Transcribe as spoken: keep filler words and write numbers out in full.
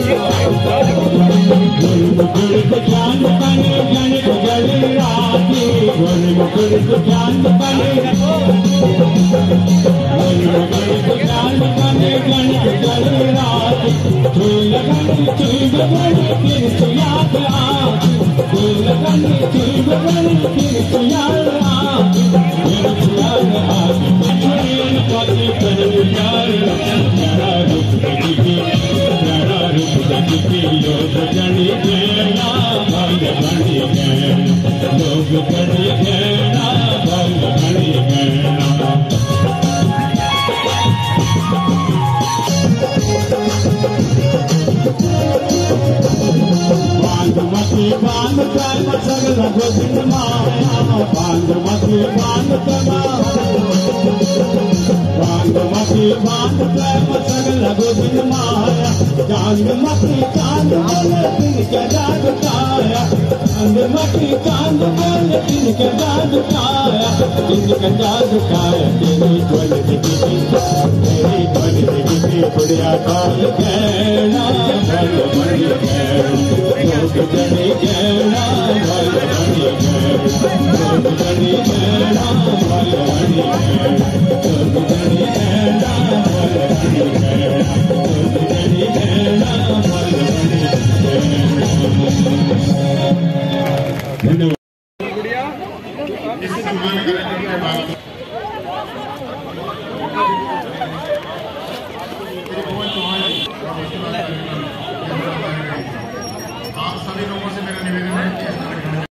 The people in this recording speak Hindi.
मुकुल को चांद बने जन जल राती गोल मुकुल को चांद बने गोल मुकुल को चांद बने जन जल राती फूल लगन चुभ बने फिर तो याद आती फूल लगन चुभ बने फिर तो याद आती फिर तो याद आती छोड़िए पति पर प्यार प्यारा रूप देखी प्यारा रूप देखी लोग जनी गैना भंग बनी गैना लोग जनी गैना भंग बनी गैना बांधमती बांध कर सगल गोविंद माया बांधमती बांध कर बांधमती बांध कर सगल गोविंद माया चांदमती चांद बोले दिन के जाग काया चांदमती चांद बोले दिन के जाग काया दिन के जाग काया तेरी ज्वल दिखी तेरी ज्वल दिखी बुढ़िया काल कहना भल बड़ी कहना जनी कहना भल बड़ी कहना जनी कहना भल बड़ी कहना जनी कहना भल बड़ी कहना जनी कहना भल बड़ी कहना आप सभी लोगों से मेरा निवेदन है कि